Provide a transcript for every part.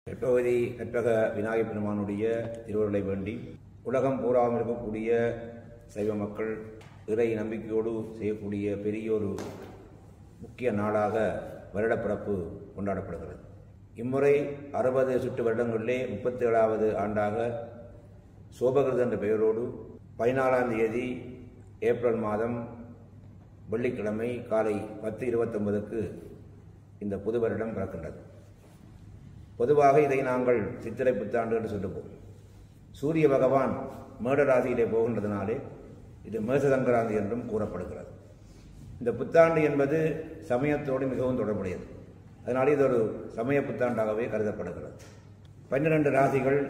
எட்பகுதி கற்பக விநாயகப் பெருமானுடைய திருவருளை வேண்டி உலகம் பூராமல் இருக்கக்கூடிய சைவ மக்கள் இறை நம்பிக்கையோடு செய்யக்கூடிய பெரியொரு முக்கிய நாளாக வருடப்பிறப்பு கொண்டாடப்படுகிறது. இம்முறை 60 சுற்று வருடங்களிலே 37வது ஆண்டாக சோபகிருத என்ற பெயரோடு 14ஆம் தேதி ஏப்ரல் மாதம் வெள்ளிக்கிழமை காலை 10:29க்கு இந்த புது வருடம் பிறக்கின்றது. பொதுவாக இதை நாங்கள் சித்திரை புத்தாண்டு என்று சொல்லுவோம். சூரிய பகவான் மேடராசியிலே போகின்றதுனாலே இது மேச சங்கராந்தி என்றும் கூறப்படுகிறது. இந்த புத்தாண்டு என்பது சமயத்தோடு மிகவும் தொடர்புடையது. அதனாலே இது ஒரு சமய புத்தாண்டாகவே கருதப்படுகிறது. 12 ராசிகள்,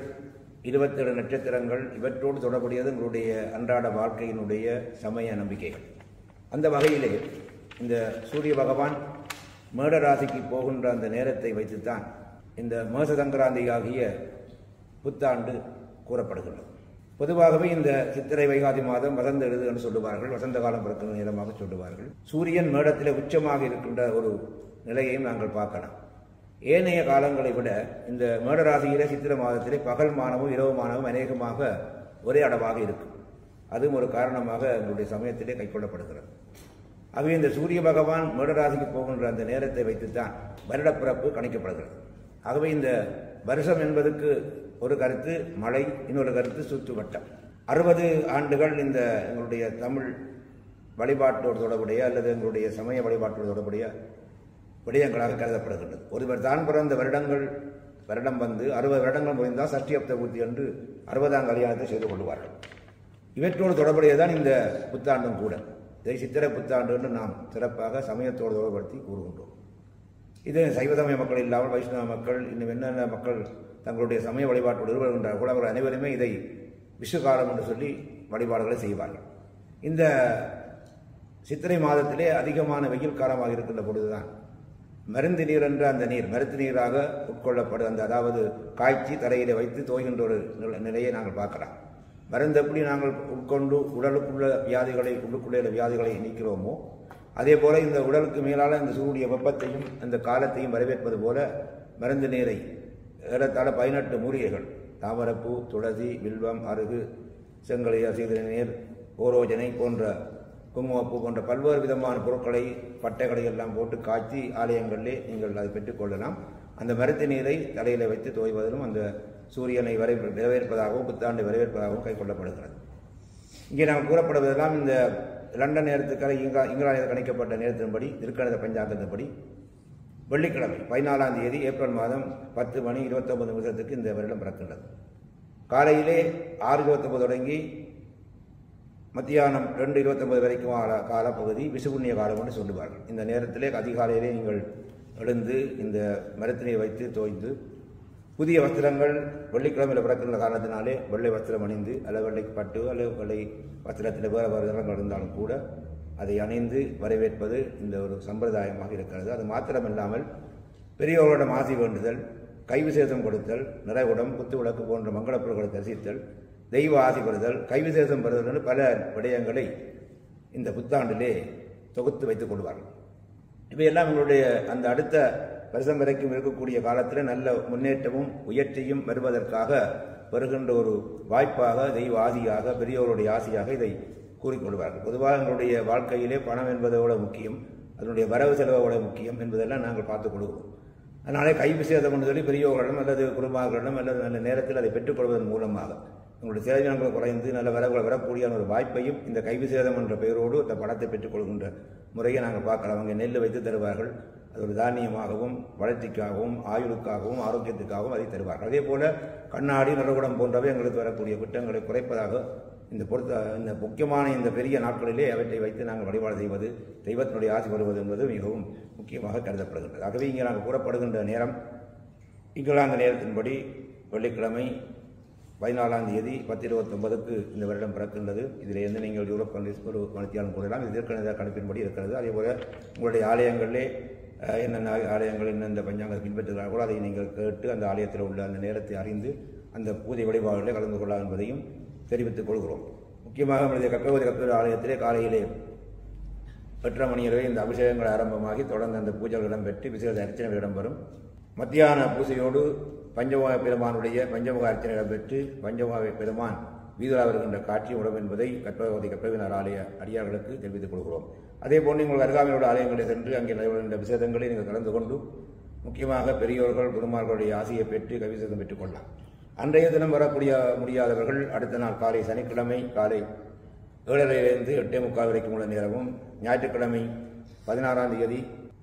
27 நட்சத்திரங்கள், இவற்றோடு தொடர்புடையது எங்களுடைய அன்றாட வாழ்க்கையினுடைய சமய நம்பிக்கைகள். அந்த வகையிலே இந்த சூரிய பகவான் மேடராசிக்கு போகின்ற அந்த நேரத்தை வைத்துத்தான் இந்த மேச சங்கராந்தி ஆகிய புத்தாண்டு கூறப்படுகிறது. பொதுவாகவே இந்த சித்திரை வைகாதி மாதம் வசந்த எழுது என்று சொல்லுவார்கள். வசந்த காலம் பிறக்கிற நேரமாக சொல்லுவார்கள். சூரியன் மேடத்தில் உச்சமாக இருக்கின்ற ஒரு நிலையையும் நாங்கள் பார்க்கலாம். ஏனைய காலங்களை விட இந்த மேடராசியிலே சித்திரை மாதத்திலே பகல் மானமும் இரவு மானமும் அநேகமாக ஒரே அளவாக இருக்கும். அதுவும் ஒரு காரணமாக எங்களுடைய சமயத்திலே கைக்கொள்ளப்படுகிறது. ஆகவே இந்த சூரிய பகவான் மேடராசிக்கு போகின்ற அந்த நேரத்தை வைத்துத்தான் வருடப்பிறப்பு கணிக்கப்படுகிறது. ஆகவே இந்த வருஷம் என்பதற்கு ஒரு கருத்து மழை, இன்னொரு கருத்து சுற்றுவட்டம். 60 ஆண்டுகள் இந்த எங்களுடைய தமிழ் வழிபாட்டோடு தொடர்புடைய அல்லது எங்களுடைய சமய வழிபாட்டோடு தொடர்புடைய விடயங்களாக கருதப்படுகின்றது. ஒருவர் தான் பிறந்த வருடம் வந்து 60 வருடங்கள் முடிந்தால் சஷ்டியப்த பூர்த்தி என்று 60ஆம் கல்யாணத்தை செய்து கொள்வார்கள். இவற்றோடு தொடர்புடையதான் இந்த புத்தாண்டும் கூட. இதை சித்திரை புத்தாண்டு என்று நாம் சிறப்பாக சமயத்தோடு தொடர்படுத்தி கூறுகின்றோம். இது சைவ சமய மக்கள் இல்லாமல் வைஷ்ணவ மக்கள், இன்னும் என்னென்ன மக்கள் தங்களுடைய சமய வழிபாட்டோடு ஈடுபடுகின்றார்கள் அவர்கள் அனைவருமே இதை விஷுகாலம் என்று சொல்லி வழிபாடுகளை செய்வார்கள். இந்த சித்திரை மாதத்திலே அதிகமான வெயில் காலமாக இருக்கின்ற பொழுதுதான் மருந்து நீர் என்ற அந்த நீர் மருத்து நீராக உட்கொள்ளப்படும் அந்த அதாவது காய்ச்சி தரையிலே வைத்து தோய்கின்ற ஒரு நிலையை நாங்கள் பார்க்கலாம். மருந்து எப்படி நாங்கள் உட்கொண்டு உடலுக்குள்ள வியாதிகளை உள்ளுக்குள்ள வியாதிகளை நீக்கிறோமோ அதே போல இந்த உடலுக்கு மேலான இந்த சூரிய வெப்பத்தையும் அந்த காலத்தையும் வரவேற்பது போல மருந்து நீரை ஏறத்தாழ 18 மூலிகைகள் தாமரப்பூ, துளசி, வில்வம், அருகு, செங்கலை, அசீதர நீர், ஓரோஜனை போன்ற குங்குமப்பூ போன்ற பல்வேறு விதமான பொருட்களை பட்டைகளை எல்லாம் போட்டு காய்ச்சி ஆலயங்களிலே நீங்கள் அதை பெற்றுக்கொள்ளலாம். அந்த மருத்து நீரை தலையில் வைத்து தோய்வதிலும் அந்த சூரியனை வரவேற்பதாகவும் புத்தாண்டை வரவேற்பதாகவும் கைக்கொள்ளப்படுகிறது. இங்கே நாம் கூறப்படுவதெல்லாம் இந்த லண்டன் நேரத்துக்காக இங்கிலாந்தில் கணிக்கப்பட்ட நேரத்தின்படி திருக்கணித பஞ்சாங்கத்தின்படி வெள்ளிக்கிழமை 14ஆம் தேதி ஏப்ரல் மாதம் 10:29 இந்த வருடம் பிறக்கின்றது. காலையிலே 6:29 தொடங்கி மத்தியானம் 2:29 வரைக்கும் காலப்பகுதி விசுபுண்ணிய காலம் என்று சொல்லுவார்கள். இந்த நேரத்திலே அதிகாலையிலே நீங்கள் எழுந்து இந்த மரத்தினை வைத்து தோய்ந்து புதிய வஸ்திரங்கள் வெள்ளிக்கிழமையில் பிறக்கின்ற காரணத்தினாலே வெள்ளை வஸ்திரம் அணிந்து அல்லது வெள்ளை பட்டு அல்லது வெள்ளை வஸ்திரத்தில் வேறு வேறு நிறங்கள் இருந்தாலும் கூட அதை அணிந்து வரவேற்பது இந்த ஒரு சம்பிரதாயமாக இருக்கிறது. அது மாத்திரமில்லாமல் பெரியவர்களிடம் ஆசி வேண்டுதல், கைவிசேஷம் கொடுத்தல், நிறைகுடம், குத்து விளக்கு போன்ற மங்களப்பொருட்களை தரிசித்தல், தெய்வ ஆசி பெறுதல், கைவிசேஷம் பெறுதல் என்று பல விடயங்களை இந்த புத்தாண்டிலே தொகுத்து வைத்துக் கொள்வார்கள். இவையெல்லாம் எங்களுடைய அந்த அடுத்த வருஷம் வரைக்கும் இருக்கக்கூடிய காலத்தில் நல்ல முன்னேற்றமும் உயர்ச்சியும் வருவதற்காக வருகின்ற ஒரு வாய்ப்பாக, தெய்வ ஆசியாக, பெரியோருடைய ஆசியாக இதை கூறிக்கொள்வார்கள். பொதுவாக எங்களுடைய வாழ்க்கையிலே பணம் என்பதோட முக்கியம், அதனுடைய வரவு செலவோட முக்கியம் என்பதெல்லாம் நாங்கள் பார்த்துக் கொள்கிறோம். அதனாலே கைவிசேதம் என்று சொல்லி பெரியோர்களிடம் அல்லது குடும்பங்களிடம் அல்லது நல்ல நேரத்தில் அதை பெற்றுக்கொள்வதன் மூலமாக எங்களுடைய செலவினங்கள் குறைந்து நல்ல வரவுகள் வரக்கூடிய ஒரு வாய்ப்பையும் இந்த கைவிசேதம் என்ற பெயரோடு அந்த பணத்தை பெற்றுக்கொள்கின்ற முறையை நாங்கள் பார்க்கலாம். அங்கே நெல் வைத்து தருவார்கள். அது ஒரு தானியமாகவும் வளர்ச்சிக்காகவும் ஆயுளுக்காகவும் ஆரோக்கியத்துக்காகவும் அதை தருவார்கள். அதே போல கண்ணாடி, நலகுடம் போன்றவை எங்களுக்கு வரக்கூடிய குற்றங்களை குறைப்பதாக இந்த முக்கியமான இந்த பெரிய நாட்களிலே அவற்றை வைத்து நாங்கள் வழிபாடு செய்வது, தெய்வத்தினுடைய ஆசி வருவது என்பது மிகவும் முக்கியமாக கருதப்படுகின்றது. ஆகவே இங்கே நாங்கள் கூறப்படுகின்ற நேரம் இங்கிலாந்து நேரத்தின்படி வெள்ளிக்கிழமை 14ஆம் தேதி 10:29 இந்த வருடம் பிறக்கின்றது. இதில் எந்த நீங்கள் யூரோப் கண்ட்ரிஸ் ஒரு மணித்தியாலும் கூறலாம். இது திருக்கணித கணிப்பின்படி இருக்கிறது. அதே போல உங்களுடைய ஆலயங்களிலே என்னென்ன ஆலயங்கள் என்னென்ன பஞ்சாங்கத்தை பின்பற்றுகிறார்களோ அதை நீங்கள் கேட்டு அந்த ஆலயத்தில் உள்ள அந்த நேரத்தை அறிந்து அந்த பூஜை வழிபாடுகளை கலந்து கொள்ளலாம் என்பதையும் தெரிவித்துக் கொள்கிறோம். முக்கியமாக நம்முடைய கற்பகவதி ஆலயத்திலே காலையிலே 8:30 மணி வரை இந்த அபிஷேகங்கள் ஆரம்பமாகி தொடர்ந்து அந்த பூஜைகள் இடம்பெற்று விசேஷ அர்ச்சனைகள் இடம்பெறும். மத்தியான பூஜையோடு பஞ்சமுக பெருமானுடைய பஞ்சமுக அர்ச்சனை இடம்பெற்று பஞ்சமுக பெருமான் வீதரா வருகின்ற காட்சி உடம் என்பதை கற்பவினார் ஆலய அடியார்களுக்கு தெரிவித்துக் கொள்கிறோம். அதே போன்று உங்கள் அருகாமையோட ஆலயங்களை சென்று அங்கே நடைபெறுகின்ற விசேதங்களை நீங்கள் கலந்து கொண்டு முக்கியமாக பெரியோர்கள் குருமார்களுடைய ஆசையை பெற்று கவிசேதம் பெற்றுக் கொள்ளலாம். அன்றைய தினம் வரக்கூடிய முடியாதவர்கள் அடுத்த நாள் காலை சனிக்கிழமை காலை 7:30 8:45 வரைக்கும் உள்ள நேரமும், ஞாயிற்றுக்கிழமை 16ஆம் தேதி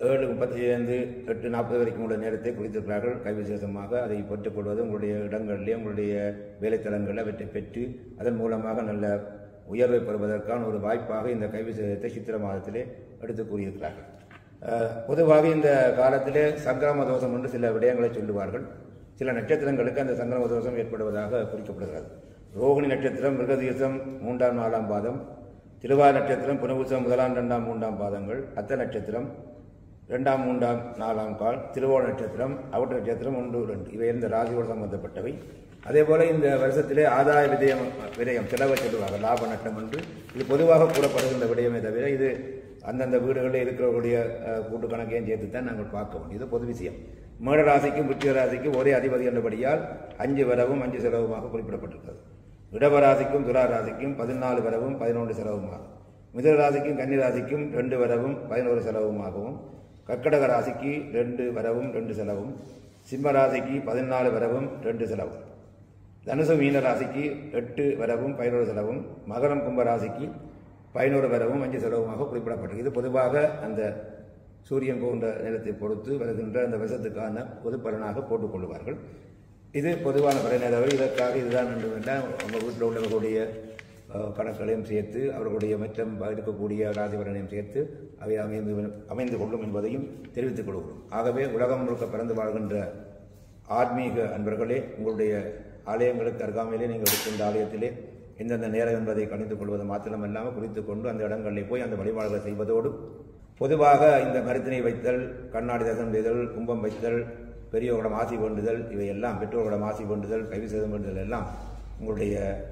7:35 8:40 வரைக்கும் உள்ள நேரத்தை குறித்திருக்கிறார்கள். கைவிசேஷமாக அதை பெற்றுக்கொள்வது உங்களுடைய இடங்களிலே உங்களுடைய வேலைத்தலங்களில் அவற்றை பெற்று அதன் மூலமாக நல்ல உயர்வை பெறுவதற்கான ஒரு வாய்ப்பாக இந்த கைவிசேஷத்தை சித்திரை மாதத்திலே எடுத்து கூறியிருக்கிறார்கள். பொதுவாக இந்த காலத்திலே சங்கிரம தோஷம் என்று சில விடயங்களை சொல்லுவார்கள். சில நட்சத்திரங்களுக்கு அந்த சங்கிரம தோஷம் ஏற்படுவதாக குறிக்கப்படுகிறது. ரோகிணி நட்சத்திரம் மிருகதீசம் 3ஆம் 4ஆம் பாதம், திருவாதிரை நட்சத்திரம் புனபூசம் 1ஆம் 2ஆம் 3ஆம் பாதங்கள், அத்த நட்சத்திரம் 2ஆம் 3ஆம் 4ஆம் கால், திருவோண நட்சத்திரம் அவட்ட நட்சத்திரம் 1 2 இவை இந்த ராசியோடு சம்பந்தப்பட்டவை. அதே போல இந்த வருஷத்திலே ஆதாய விடயம் செலவை சொல்லுவார்கள், லாப நட்டம் என்று. இது பொதுவாக கூறப்படுகின்ற விடயமே தவிர இது அந்தந்த வீடுகளில் இருக்கிறவருடைய கூட்டு கணக்கையும் சேர்த்து தான் நாங்கள் பார்க்க முடியும். இது பொது விஷயம். மேட ராசிக்கும் விருச்சிக ராசிக்கும் ஒரே அதிபதி என்றபடியால் 5 வரவும் 5 செலவுமாக குறிப்பிடப்பட்டிருக்கிறது. இடவராசிக்கும் துலா ராசிக்கும் 14 வரவும் 11 செலவுமாகும். மிதுன ராசிக்கும் கன்னி ராசிக்கும் 2 வரவும் 11 செலவுமாகவும், கர்க்கடக ராசிக்கு 2 வரவும் 2 செலவும், சிம்ம ராசிக்கு 14 வரவும் 2 செலவும், தனுசு மீன ராசிக்கு 8 வரவும் 11 செலவும், மகரம் கும்ப ராசிக்கு 11 வரவும் 5 செலவுமாக குறிப்பிடப்பட்டது. இது பொதுவாக அந்த சூரியன் போன்ற நேரத்தை பொறுத்து வருகின்ற அந்த வருஷத்துக்கான பொது பலனாக போட்டுக்கொள்வார்கள். இது பொதுவான பலனேதவை. இதற்காக இதுதான் என்று வேண்டாம், அவங்க வீட்டில் உள்ளவர்களுடைய கணக்குகளையும் சேர்த்து அவர்களுடைய மற்றும் இருக்கக்கூடிய ராசி பலனையும் சேர்த்து அவை அமைந்து கொள்ளும் என்பதையும் தெரிவித்துக் கொள்கிறோம். ஆகவே உலகம் முழுக்க பிறந்து வாழ்கின்ற ஆத்மீக அன்பர்களே, உங்களுடைய ஆலயங்களுக்கு அருகாமையிலே நீங்கள் இருக்கின்ற ஆலயத்திலே எந்தெந்த நேரம் என்பதை கணித்துக் கொள்வது மாத்திரமல்லாமல் குறித்துக் கொண்டு அந்த இடங்களில் போய் அந்த வழிபாடுகளை செய்வதோடு பொதுவாக இந்த மருத்தினை வைத்தல், கண்ணாடி தரிசனம் செய்தல், கும்பம் வைத்தல், பெரியோர்களிடம் ஆசி வேண்டுதல், இவையெல்லாம் பெற்றோர்களிடம் ஆசி வேண்டுதல், கைவிசேதம் வேண்டுதல் எல்லாம் உங்களுடைய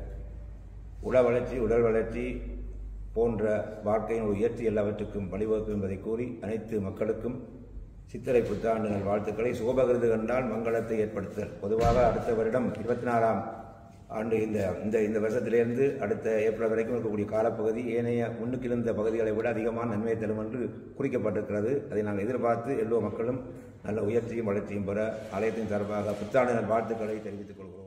உள வளர்ச்சி உடல் வளர்ச்சி போன்ற வாழ்க்கையின் உயர்ச்சி எல்லாவற்றுக்கும் வழிவகுக்கும் என்பதை கூறி அனைத்து மக்களுக்கும் சித்திரை புத்தாண்டு வாழ்த்துக்களை. சுபகிருது கண்டால் மங்களத்தை ஏற்படுத்துதல். பொதுவாக அடுத்த வருடம் 24ஆம் ஆண்டு இந்த வருஷத்திலிருந்து அடுத்த ஏப்ரல் வரைக்கும் இருக்கக்கூடிய காலப்பகுதி ஏனைய முன்னுக்கு இருந்த பகுதிகளை விட அதிகமான நன்மையை தரும் என்று குறிக்கப்பட்டிருக்கிறது. அதை நாங்கள் எதிர்பார்த்து எல்லோ மக்களும் நல்ல உயர்ச்சியும் வளர்ச்சியும் பெற ஆலயத்தின் சார்பாக புத்தாண்டு வாழ்த்துக்களை தெரிவித்துக் கொள்கிறோம்.